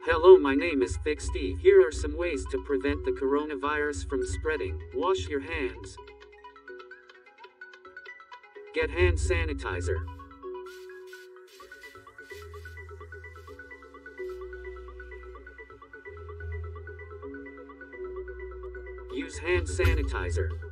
Hello, my name is Thick Steve. Here are some ways to prevent the coronavirus from spreading. Wash your hands. Get hand sanitizer. Use hand sanitizer.